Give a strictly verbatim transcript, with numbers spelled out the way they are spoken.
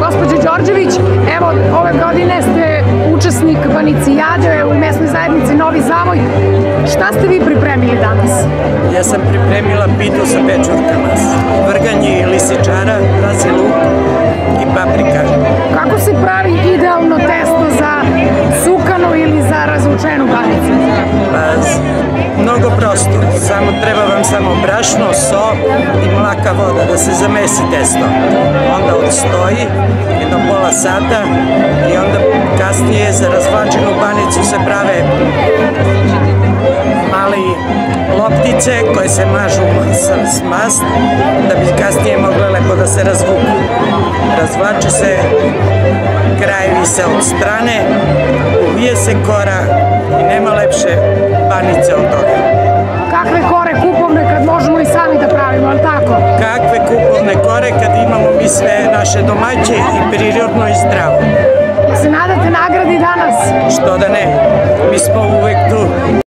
Gospođo Đorđević, evo, ove godine ste učesnik Banicijade u mesnoj zajednici Novi Zavoj. Šta ste vi pripremili danas? Ja sam pripremila pitu sa pečurkama, vrganje lisičara, prazi luk i paprika. Kako se pravi idealno testo za sukanu ili za razvučenu banicu? Pa, mnogo prosto, samo treba vam samo brašno, so i mlaka voda da se zamesi testo. Onda odstoji jedno pola sata i onda kasnije za razvlačenu banicu se prave mali loptice koje se mažu s mast da bi kasnije mogle lepo da se razvuku. Razvlači se, krajevi se od strane, uvije se kora i nema lepše banice od toga. Kakve kore kupovne kad možemo i sami da pravimo, ali tako? Kakve kupovne kore kad imamo mi sve naše domaće i prirodno i zdravo. Se nadate nagradi danas? Što da ne, mi smo uvek tu.